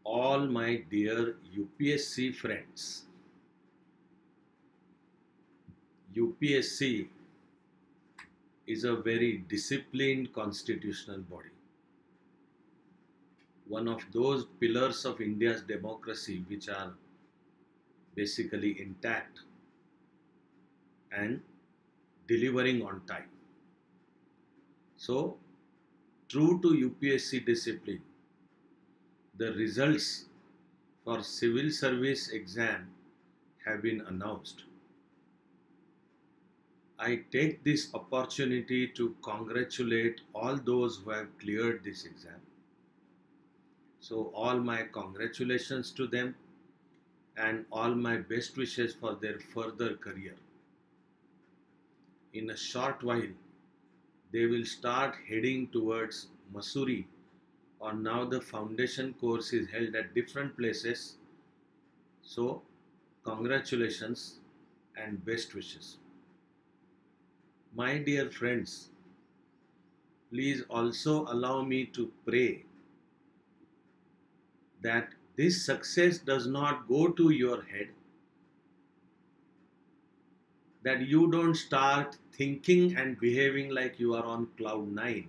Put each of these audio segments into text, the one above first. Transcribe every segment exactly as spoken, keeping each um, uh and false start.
all my dear U P S C friends. U P S C is a very disciplined constitutional body, one of those pillars of India's democracy which are basically intact and delivering on time. So, true to U P S C discipline, the results for civil service exam have been announced. I take this opportunity to congratulate all those who have cleared this exam. So all my congratulations to them and all my best wishes for their further career. In a short while, they will start heading towards Mussoorie, or now the foundation course is held at different places. So congratulations and best wishes. My dear friends, please also allow me to pray that this success does not go to your head, that you don't start thinking and behaving like you are on cloud nine,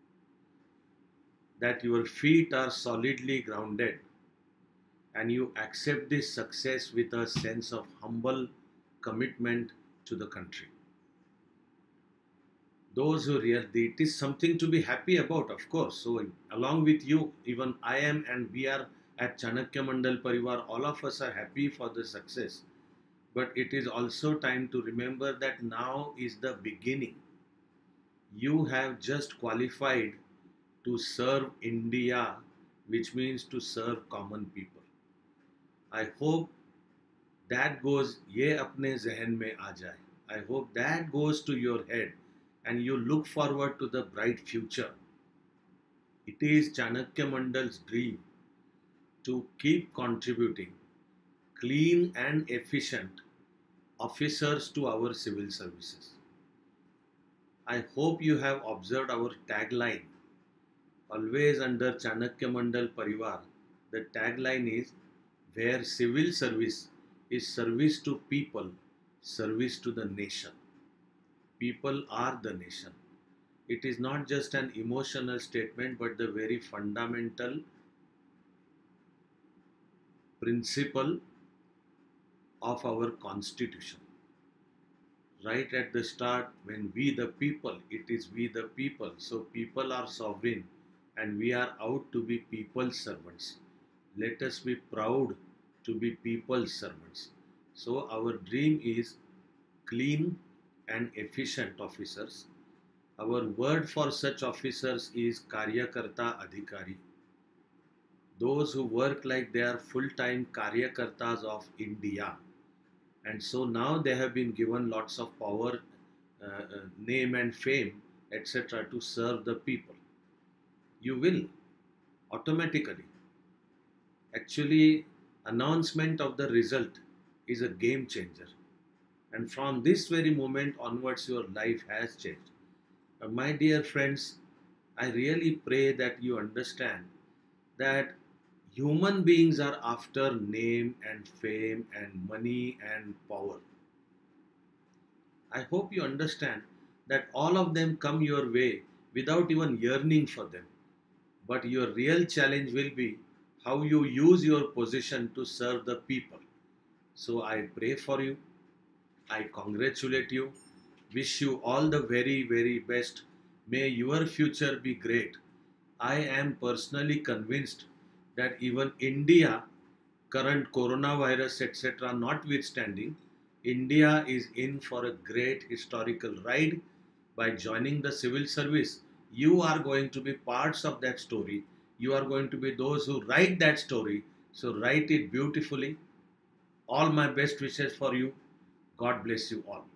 that your feet are solidly grounded and you accept this success with a sense of humble commitment to the country. Those who really, it is something to be happy about, of course. So along with you, even I am, and we are at Chanakya Mandal Parivar, all of us are happy for the success. But it is also time to remember that now is the beginning. You have just qualified to serve India, which means to serve common people. I hope that goes, ye apne zehen mein aa jaye. I hope that goes to your head and you look forward to the bright future. It is Chanakya Mandal's dream to keep contributing clean and efficient officers to our civil services. I hope you have observed our tagline. Always under Chanakya Mandal Parivar, the tagline is, where civil service is service to people, service to the nation. People are the nation. It is not just an emotional statement, but the very fundamental principle of our constitution. Right at the start, when we the people, it is we the people. So people are sovereign and we are out to be people's servants. Let us be proud to be people's servants. So our dream is clean and efficient officers. Our word for such officers is Karyakarta Adhikari. Those who work like they are full-time Karyakartas of India. And so now they have been given lots of power, uh, uh, name and fame, et cetera to serve the people. You will automatically. Actually, announcement of the result is a game changer. And from this very moment onwards, your life has changed. Uh, my dear friends, I really pray that you understand that human beings are after name and fame and money and power. I hope you understand that all of them come your way without even yearning for them. But your real challenge will be how you use your position to serve the people. So I pray for you. I congratulate you. Wish you all the very, very best. May your future be great. I am personally convinced that even India, current coronavirus, et cetera notwithstanding, India is in for a great historical ride. By joining the civil service, you are going to be parts of that story. You are going to be those who write that story. So write it beautifully. All my best wishes for you. God bless you all.